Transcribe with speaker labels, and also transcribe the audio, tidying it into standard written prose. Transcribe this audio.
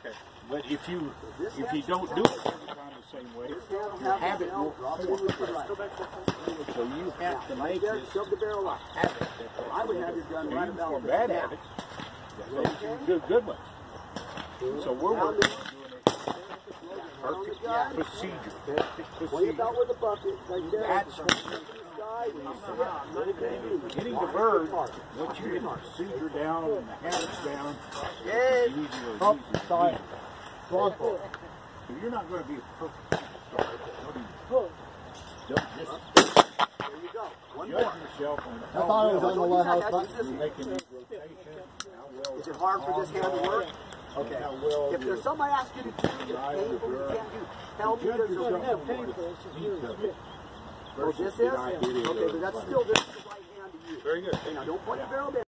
Speaker 1: Okay. But if you don't do it every time the same way, your habit will form. So you have to make this a habit.
Speaker 2: I would have your gun right about
Speaker 1: for bad habits. Good ones. So we're working on doing it perfect procedure. That's what getting the bird, once you get the procedure down and the habits down, it's easier. So you're not going to be a perfect starter. Don't just
Speaker 2: there you go. One
Speaker 1: judge yourself on
Speaker 3: I thought it was on the lighthouse.
Speaker 1: you're making these rotations.
Speaker 2: Is it hard for this hand to work? Okay. If there's something I ask you to do that's painful you can't do, tell me there's a reason for it. Oh, this is? Okay, but that's still this is the right hand to use.
Speaker 1: Very good.
Speaker 2: Now don't point the barrel down.